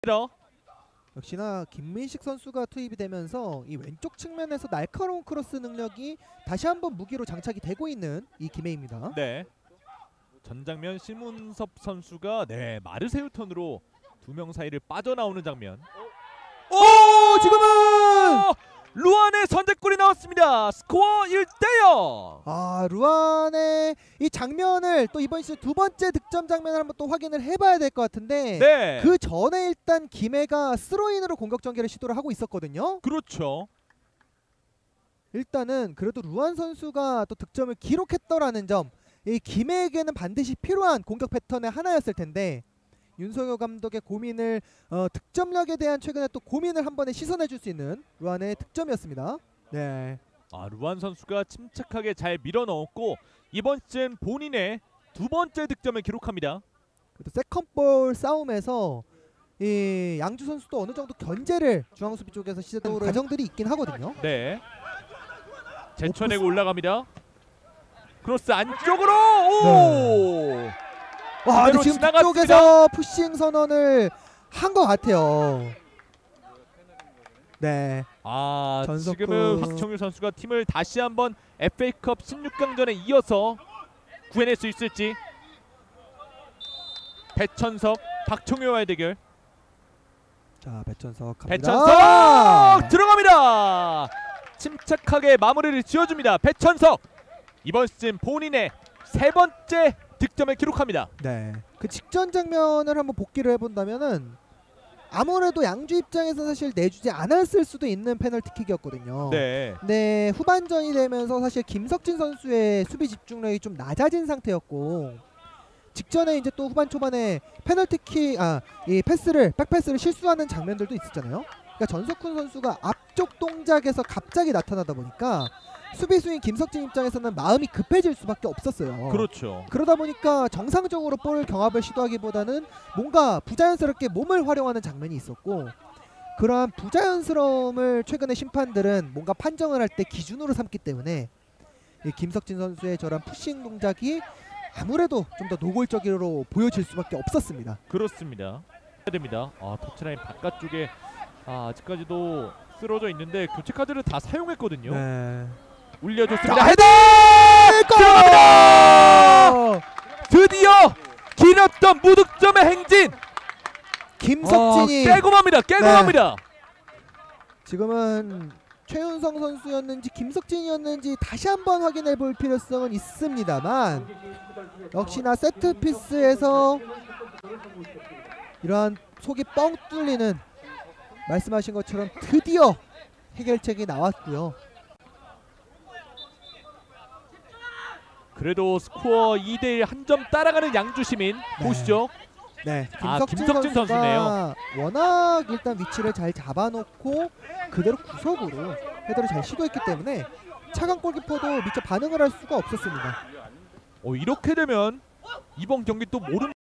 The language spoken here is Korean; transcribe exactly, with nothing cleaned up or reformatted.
있습니다. 역시나 김민식 선수가 투입이 되면서 이 왼쪽 측면에서 날카로운 크로스 능력이 다시 한번 무기로 장착이 되고 있는 이 김해입니다. 네. 전 장면 심은섭 선수가 네 마르세유 턴으로 두 명 사이를 빠져나오는 장면. 오, 지금은 루안의 선제골이 나왔습니다. 스코어 일 대 영. 아, 루안의 이 장면을 또 이번 시즌 두 번째 득점 장면을 한번 또 확인을 해봐야 될 것 같은데 네. 그 전에 일단 김해가 스로인으로 공격 전개를 시도를 하고 있었거든요. 그렇죠. 일단은 그래도 루안 선수가 또 득점을 기록했더라는 점, 이 김해에게는 반드시 필요한 공격 패턴의 하나였을 텐데 윤석열 감독의 고민을 어, 득점력에 대한 최근에 또 고민을 한 번에 씻어내줄 수 있는 루안의 득점이었습니다. 네. 아, 루안 선수가 침착하게 잘 밀어 넣었고 이번 시즌 본인의 두 번째 득점을 기록합니다. 그래도 세컨볼 싸움에서 이 양주 선수도 어느 정도 견제를 중앙 수비 쪽에서 시도하는 과정들이 있긴 하거든요. 네. 제쳐내고 올라갑니다. 크로스 안쪽으로. 오! 네. 와, 근데 지금 뒤쪽에서 푸싱 선언을 한 것 같아요. 네. 아, 전석훈. 지금은 박청유 선수가 팀을 다시 한번 에프에이컵 십육 강전에 이어서 구해낼 수 있을지. 배천석, 박청유와의 대결. 자, 배천석 갑니다. 배천석 들어갑니다. 침착하게 마무리를 지어줍니다. 배천석 이번 시즌 본인의 세 번째 득점을 기록합니다. 네. 그 직전 장면을 한번 복기를 해본다면은 아무래도 양주 입장에서 사실 내주지 않았을 수도 있는 페널티킥이었거든요. 네. 네, 후반전이 되면서 사실 김석진 선수의 수비 집중력이 좀 낮아진 상태였고 직전에 이제 또 후반 초반에 페널티킥 아, 이 패스를 백패스를 실수하는 장면들도 있었잖아요. 그러니까 전석훈 선수가 앞쪽 동작에서 갑자기 나타나다 보니까 수비수인 김석진 입장에서는 마음이 급해질 수밖에 없었어요. 그렇죠. 그러다 보니까 정상적으로 볼 경합을 시도하기보다는 뭔가 부자연스럽게 몸을 활용하는 장면이 있었고 그러한 부자연스러움을 최근에 심판들은 뭔가 판정을 할 때 기준으로 삼기 때문에 이 김석진 선수의 저런 푸싱 동작이 아무래도 좀 더 노골적으로 보여질 수밖에 없었습니다. 그렇습니다. 해야 됩니다. 아, 터치라인 바깥쪽에 아, 아직까지도 쓰러져 있는데 교체 카드를 다 사용했거든요. 네. 올려줬습니다. 헤더! 골! 드디어 길었던 무득점의 행진. 김석진이 아, 깨고 맙니다. 깨고 네. 맙니다. 지금은 최윤성 선수였는지 김석진이었는지 다시 한번 확인해 볼 필요성은 있습니다만 역시나 세트피스에서 이러한 속이 뻥 뚫리는 말씀하신 것처럼 드디어 해결책이 나왔고요. 그래도 스코어 이 대 일 한 점 따라가는 양주 시민 네. 보시죠. 네, 아, 김석진, 김석진 선수가 선수네요. 워낙 일단 위치를 잘 잡아놓고 그대로 구석으로 헤더를 잘 시도했기 때문에 차강 골키퍼도 미처 반응을 할 수가 없었습니다. 어, 이렇게 되면 이번 경기 또 모르는